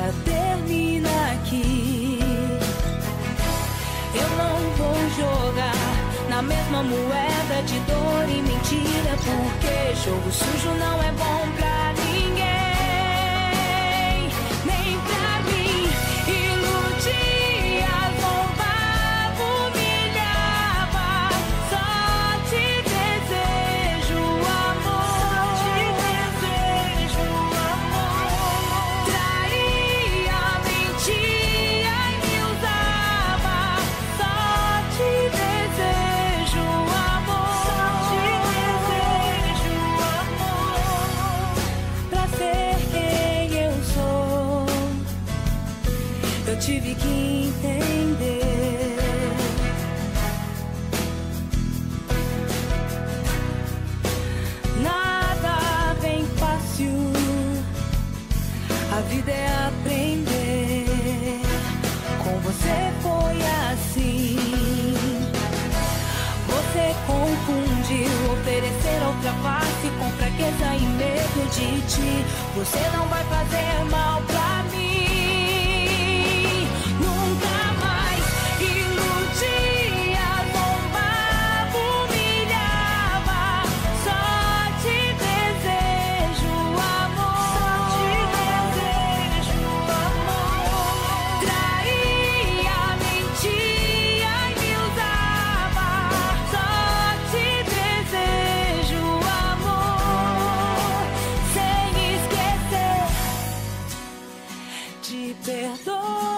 nada termina aqui. Eu não vou jogar na mesma moeda de dor e mentira, porque jogo sujo não é bom pra ninguém, nem pra mim. Iludia, zombava, humilhava, só te desejo amor, só te desejo amor. Traía, mentia e me usava, só te desejo amor, só te desejo amor. Pra ser quem eu sou, eu tive que entender. Nada vem fácil, a vida é aprender. Com você foi assim. Você confundiu oferecer outra face com fraqueza e medo de ti. Você não vai fazer mal pra mim, nunca mais. Iludia, zombava, humilhava, só te desejo amor, só te desejo amor. Traía, mentia e me usava, só te desejo amor. Sem esquecer de perdoar.